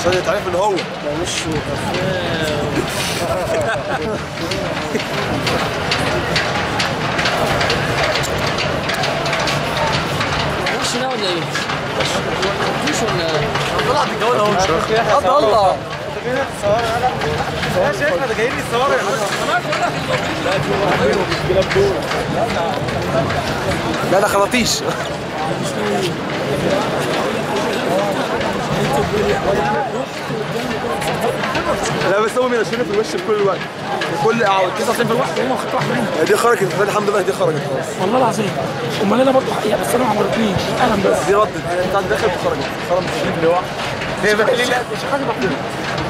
عشان يتعرف ان هو وشه وش ده ولا ايه؟ مش ولا طلع بالجوله اهو الله يا شيخ احنا جايين نتصور لا لا خلاطيش لا بس هو بينشرني في الوش في كل الوقت في كل 99 في الوقت هم خدت واحده منهم دي خرجت الحمد لله دي خرجت خلاص والله العظيم. امال انا برضه حقيقه بس انا ما عبرتنيش انا بس دي ردت بتاعت دخلت خرجت خرجت في الواحد هي بقى ليه لا مش حاجه محدوده